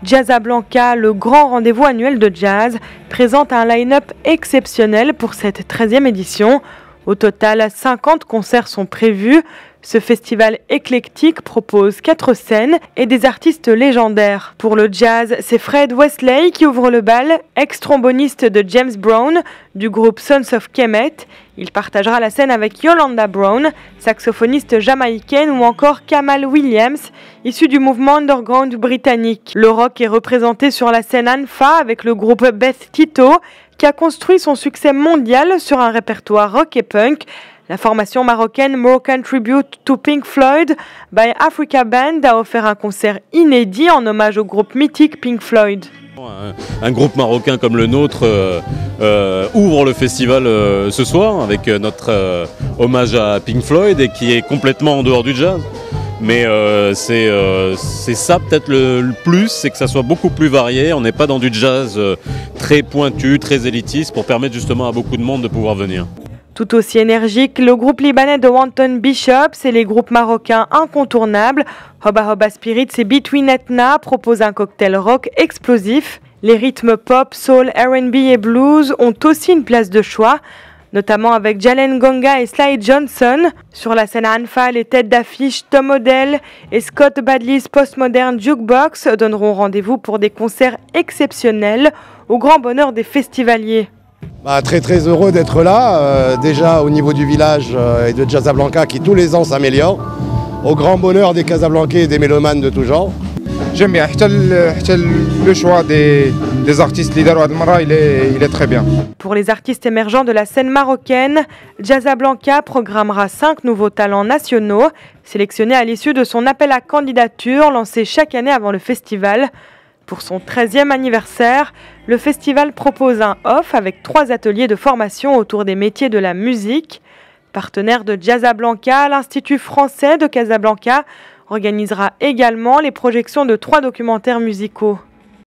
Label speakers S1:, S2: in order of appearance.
S1: Jazzablanca, le grand rendez-vous annuel de jazz, présente un line-up exceptionnel pour cette 13e édition. Au total, 50 concerts sont prévus. Ce festival éclectique propose 4 scènes et des artistes légendaires. Pour le jazz, c'est Fred Wesley qui ouvre le bal, ex-tromboniste de James Brown du groupe Sons of Kemet. Il partagera la scène avec Yolanda Brown, saxophoniste jamaïcaine, ou encore Kamal Williams, issu du mouvement underground britannique. Le rock est représenté sur la scène Anfa avec le groupe Beth Tito, qui a construit son succès mondial sur un répertoire rock et punk. La formation marocaine Moroccan Tribute to Pink Floyd by Africa Band a offert un concert inédit en hommage au groupe mythique Pink Floyd.
S2: Un groupe marocain comme le nôtre ouvre le festival ce soir avec notre hommage à Pink Floyd et qui est complètement en dehors du jazz. Mais c'est ça peut-être le plus, c'est que ça soit beaucoup plus varié. On n'est pas dans du jazz très pointu, très élitiste pour permettre justement à beaucoup de monde de pouvoir venir.
S1: Tout aussi énergique, le groupe libanais de Wanton Bishops et les groupes marocains incontournables, Hoba Hoba Spirits et Between Etna, proposent un cocktail rock explosif. Les rythmes pop, soul, R&B et blues ont aussi une place de choix, notamment avec Jalen Gonga et Sly Johnson. Sur la scène Anfa, les têtes d'affiche Tom Odell et Scott Badley's Postmodern Jukebox donneront rendez-vous pour des concerts exceptionnels au grand bonheur des festivaliers.
S3: Très heureux d'être là, déjà au niveau du village et de Jazzablanca qui tous les ans s'améliore, au grand bonheur des Casablancais et des mélomanes de tout genre.
S4: J'aime bien, le choix des artistes leaders il est très bien.
S1: Pour les artistes émergents de la scène marocaine, Jazzablanca programmera 5 nouveaux talents nationaux, sélectionnés à l'issue de son appel à candidature lancé chaque année avant le festival. Pour son 13e anniversaire, le festival propose un off avec 3 ateliers de formation autour des métiers de la musique. Partenaire de Jazzablanca, l'Institut français de Casablanca organisera également les projections de 3 documentaires musicaux.